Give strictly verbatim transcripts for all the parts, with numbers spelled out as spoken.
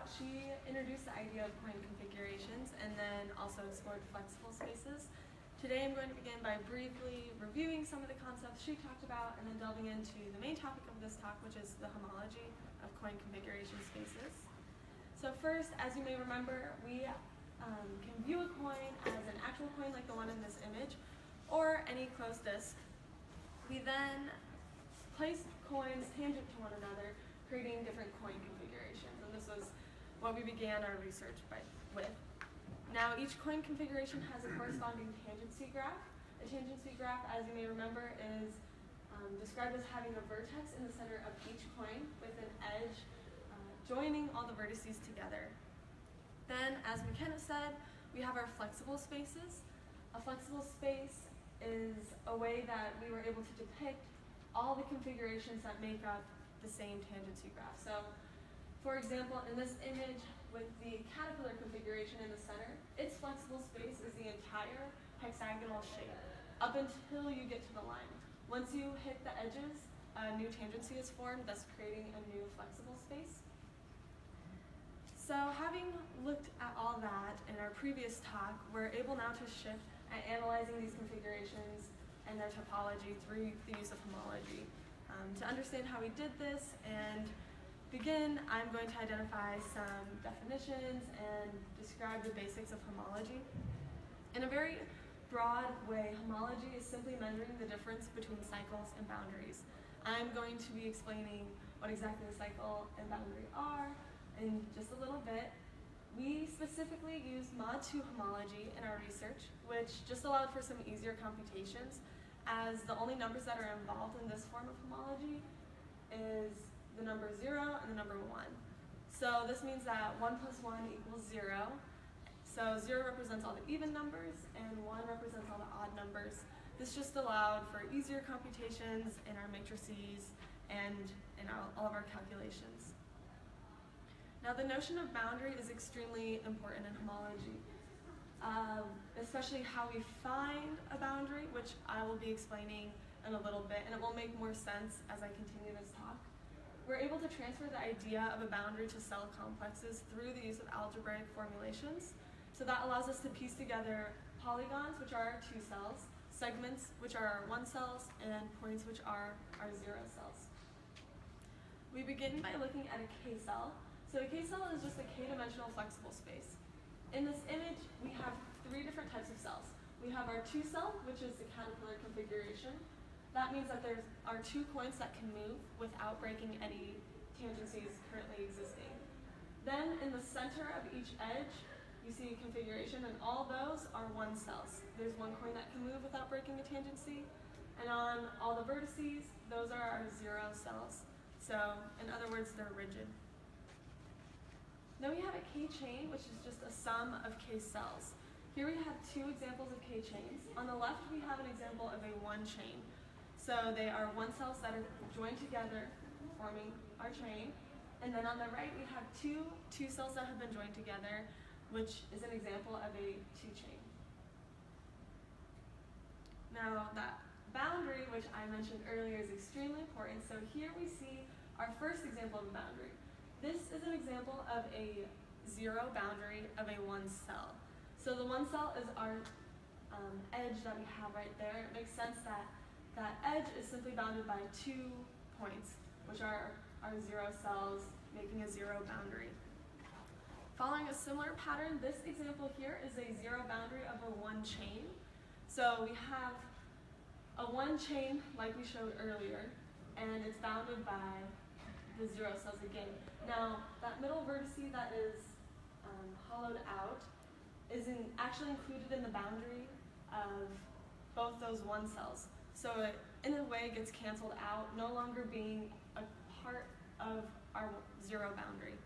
she introduced the idea of coin configurations and then also explored flexible spaces. Today I'm going to begin by briefly reviewing some of the concepts she talked about and then delving into the main topic of this talk, which is the homology of coin configuration spaces. So first, as you may remember, we um, can view a coin as an actual coin like the one in this image, or any closed disk. We then place coins tangent to one another, creating different coin configurations, and this was what we began our research by, with. Now, each coin configuration has a corresponding tangency graph. A tangency graph, as you may remember, is um, described as having a vertex in the center of each coin with an edge uh, joining all the vertices together. Then, as McKenna said, we have our flexible spaces. A flexible space is a way that we were able to depict all the configurations that make up the same tangency graph. So, for example, in this image with the caterpillar configuration in the center, its flexible space is the entire hexagonal shape up until you get to the line. Once you hit the edges, a new tangency is formed, thus creating a new flexible space. So having looked at all that in our previous talk, we're able now to shift at analyzing these configurations and their topology through the use of homology. Um, to understand how we did this and begin, I'm going to identify some definitions and describe the basics of homology. In a very broad way, homology is simply measuring the difference between cycles and boundaries. I'm going to be explaining what exactly a cycle and boundary are in just a little bit. We specifically used mod two homology in our research, which just allowed for some easier computations, as the only numbers that are involved in this form of homology is the number zero and the number one. So this means that one plus one equals zero. So zero represents all the even numbers and one represents all the odd numbers. This just allowed for easier computations in our matrices and in our, all of our calculations. Now, the notion of boundary is extremely important in homology, um, especially how we find a boundary, which I will be explaining in a little bit, and it will make more sense as I continue this talk. We're able to transfer the idea of a boundary to cell complexes through the use of algebraic formulations. So that allows us to piece together polygons, which are our two cells, segments, which are our one cells, and points, which are our zero cells. We begin by looking at a K-cell. So a K-cell is just a K-dimensional flexible space. In this image, we have three different types of cells. We have our two cell, which is the caterpillar configuration. That means that there are two points that can move without breaking any tangencies currently existing. Then in the center of each edge, you see a configuration, and all those are one cells. There's one coin that can move without breaking a tangency. And on all the vertices, those are our zero cells. So in other words, they're rigid. Then we have a K-chain, which is just a sum of K-cells. Here we have two examples of K-chains. On the left, we have an example of a one-chain. So they are one cells that are joined together, forming our chain. And then on the right, we have two two cells that have been joined together, which is an example of a two-chain. Now, that boundary, which I mentioned earlier, is extremely important. So here we see our first example of a boundary. This is an example of a zero boundary of a one cell. So the one cell is our um, edge that we have right there. It makes sense that that edge is simply bounded by two points, which are our zero cells, making a zero boundary. Following a similar pattern, this example here is a zero boundary of a one chain. So we have a one chain like we showed earlier, and it's bounded by the zero cells again. Now, that middle vertice that is um, hollowed out is in, actually included in the boundary of both those one cells. So it, in a way, gets canceled out, no longer being a part of our zero boundary.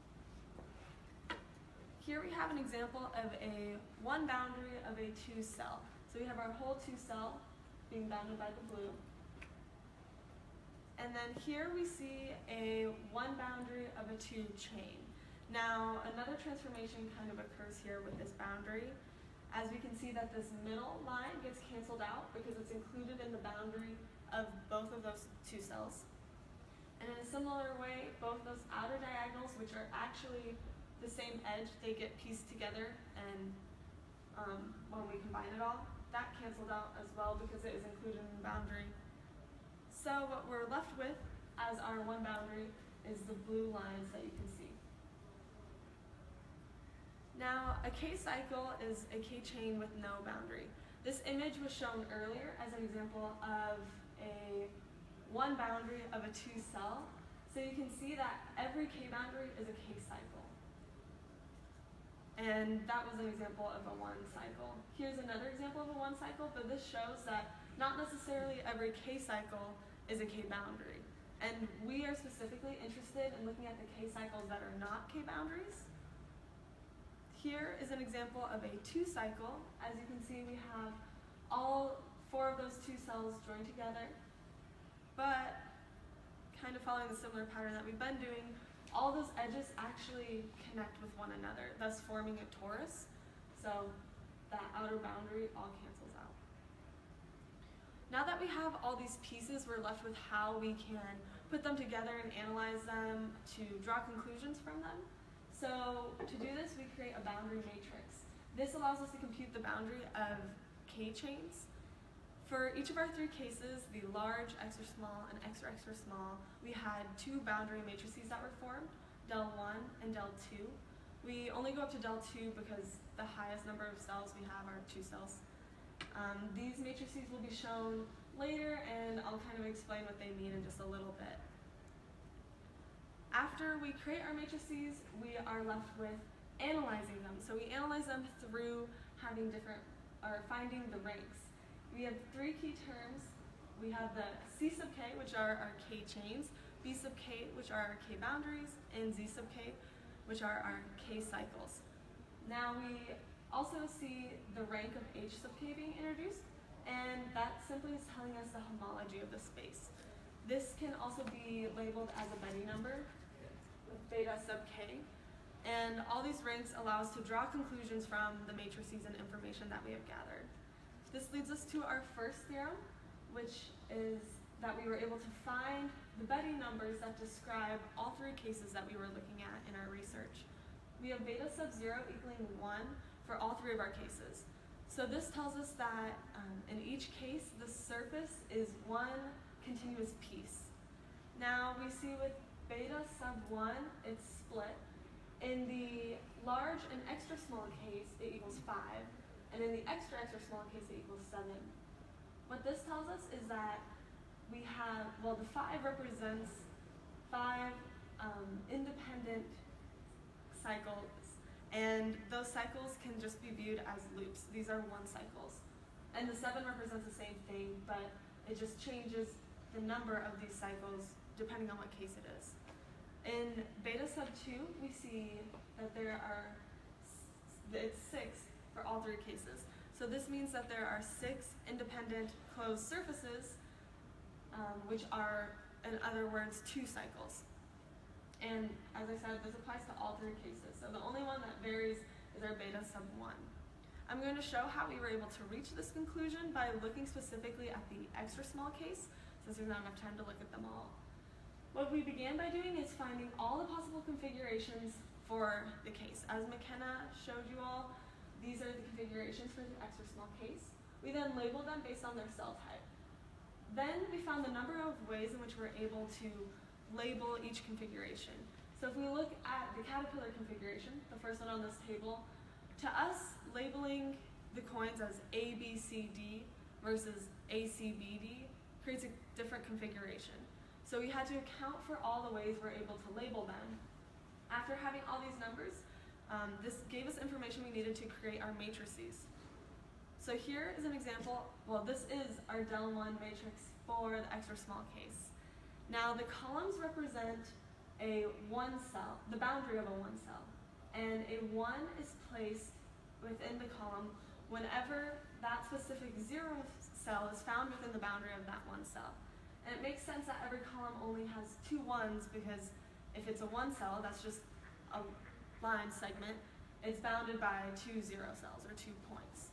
Here we have an example of a one boundary of a two cell. So we have our whole two cell being bounded by the blue. And then here we see a one boundary of a two chain. Now, another transformation kind of occurs here with this boundary. As we can see that this middle line gets canceled out because it's included in the boundary of both of those two cells. And in a similar way, both those outer diagonals, which are actually the same edge, they get pieced together, and um, when we combine it all, that canceled out as well because it is included in the boundary. So what we're left with as our one boundary is the blue lines that you can see. Now, a K-cycle is a K-chain with no boundary. This image was shown earlier as an example of a one boundary of a two cell. So you can see that every K-boundary is a K-cycle. And that was an example of a one cycle. Here's another example of a one cycle, but this shows that not necessarily every K-cycle is a K-boundary. And we are specifically interested in looking at the K-cycles that are not K-boundaries. Here is an example of a two-cycle. As you can see, we have all four of those two cells joined together, but kind of following the similar pattern that we've been doing, all those edges actually connect with one another, thus forming a torus. So that outer boundary all cancels out. Now that we have all these pieces, we're left with how we can put them together and analyze them to draw conclusions from them. So to do this, we create a boundary matrix. This allows us to compute the boundary of K-chains. For each of our three cases, the large, extra small, and extra extra small, we had two boundary matrices that were formed, del one and del two. We only go up to del two because the highest number of cells we have are two cells. Um, these matrices will be shown later, and I'll kind of explain what they mean in just a little bit. After we create our matrices, we are left with analyzing them. So we analyze them through having different, or finding the ranks. We have three key terms. We have the C sub k, which are our K-chains, B sub k, which are our K-boundaries, and Z sub k, which are our K-cycles. Now we also see the rank of H sub k being introduced, and that simply is telling us the homology of the space. This can also be labeled as a Betti number, with beta sub k, and all these ranks allow us to draw conclusions from the matrices and information that we have gathered. This leads us to our first theorem, which is that we were able to find the Betti numbers that describe all three cases that we were looking at in our research. We have beta sub zero equaling one for all three of our cases. So this tells us that um, in each case, the surface is one continuous piece. Now we see with beta sub one, it's split. In the large and extra small case, it equals five. And in the extra extra small case, it equals seven. What this tells us is that we have, well, the five represents five um, independent cycles. And those cycles can just be viewed as loops. These are one cycles. And the seven represents the same thing, but it just changes the number of these cycles depending on what case it is. In beta sub two, we see that there are, it's six for all three cases. So this means that there are six independent closed surfaces, um, which are, in other words, two cycles. And as I said, this applies to all three cases. So the only one that varies is our beta sub one. I'm going to show how we were able to reach this conclusion by looking specifically at the extra small case, since there's not enough time to look at them all. What we began by doing is finding all the possible configurations for the case. As McKenna showed you all, these are the configurations for the extra small case. We then labeled them based on their cell type. Then we found the number of ways in which we're able to label each configuration. So if we look at the caterpillar configuration, the first one on this table, to us, labeling the coins as A, B, C, D versus A, C, B, D creates a different configuration. So we had to account for all the ways we're able to label them. After having all these numbers, um, this gave us information we needed to create our matrices. So here is an example, well, this is our del one matrix for the extra small case. Now the columns represent a one cell, the boundary of a one cell, and a one is placed within the column whenever that specific zero cell is found within the boundary of that one cell. And it makes sense that every column only has two ones because if it's a one cell, that's just a line segment, it's bounded by two zero cells or two points.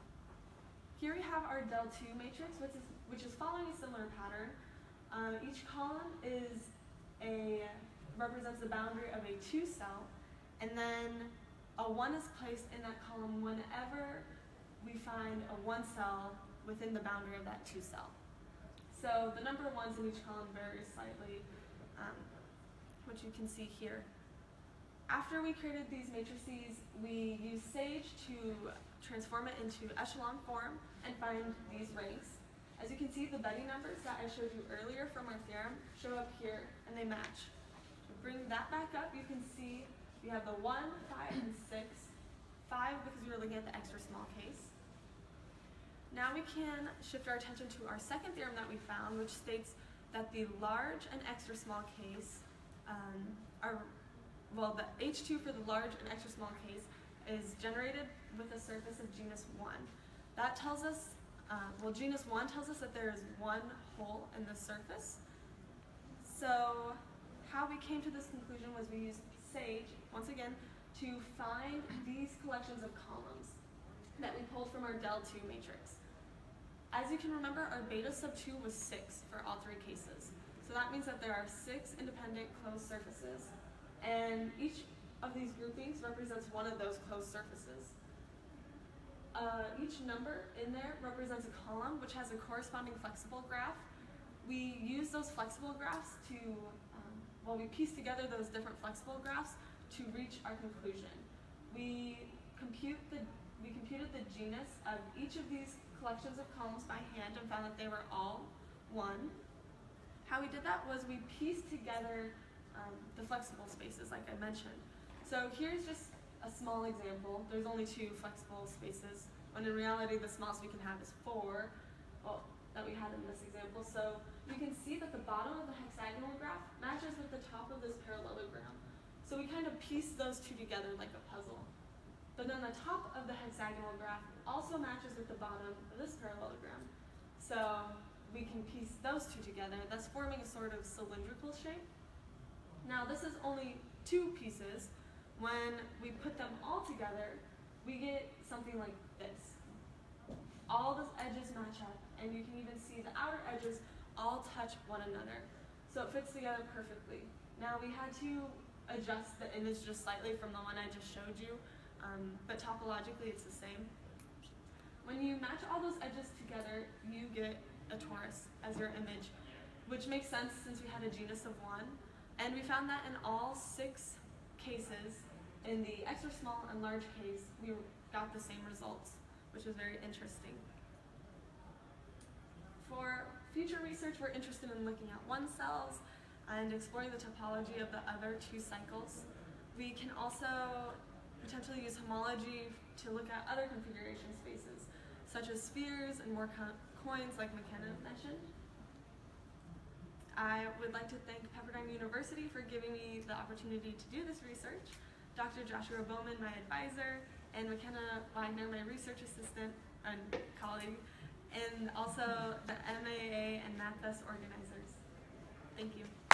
Here we have our del two matrix, which is, which is following a similar pattern. Uh, each column is a represents the boundary of a two cell, and then a one is placed in that column whenever we find a one cell within the boundary of that two cell. So the number of ones in each column varies slightly, um, which you can see here. After we created these matrices, we used Sage to transform it into echelon form and find these ranks. As you can see, the Betti numbers that I showed you earlier from our theorem show up here, and they match. To bring that back up, you can see we have the one, five, and six. five because we were looking at the extra small case. Now we can shift our attention to our second theorem that we found, which states that the large and extra small case um, are, well, the H two for the large and extra small case is generated with a surface of genus one. That tells us, uh, well, genus one tells us that there is one hole in the surface. So how we came to this conclusion was we used Sage, once again, to find these collections of columns that we pulled from our del two matrix. As you can remember, our beta sub two was six for all three cases. So that means that there are six independent closed surfaces, and each of these groupings represents one of those closed surfaces. Uh, each number in there represents a column which has a corresponding flexible graph. We use those flexible graphs to, um, well, we piece together those different flexible graphs to reach our conclusion. We compute the, we computed the genus of each of these collections of columns by hand and found that they were all one. How we did that was we pieced together um, the flexible spaces, like I mentioned. So here's just a small example. There's only two flexible spaces, when in reality the smallest we can have is four, well, that we had in this example. So you can see that the bottom of the hexagonal graph matches with the top of this parallelogram. So we kind of piece those two together like a puzzle. But then the top of the hexagonal graph also matches with the bottom of this parallelogram. So we can piece those two together, thus forming a sort of cylindrical shape. Now this is only two pieces. When we put them all together, we get something like this. All the edges match up, and you can even see the outer edges all touch one another. So it fits together perfectly. Now we had to adjust the image just slightly from the one I just showed you, um, but topologically it's the same. When you match all those edges together, you get a torus as your image, which makes sense since we had a genus of one. And we found that in all six cases, in the extra small and large case, we got the same results, which was very interesting. For future research, we're interested in looking at one cells and exploring the topology of the other two cycles. We can also potentially use homology to look at other configuration spaces, such as spheres and more co coins like McKenna mentioned. I would like to thank Pepperdine University for giving me the opportunity to do this research, Doctor Joshua Bowman, my advisor, and McKenna Wagner, my research assistant and colleague, and also the M A A and MathFest organizers. Thank you.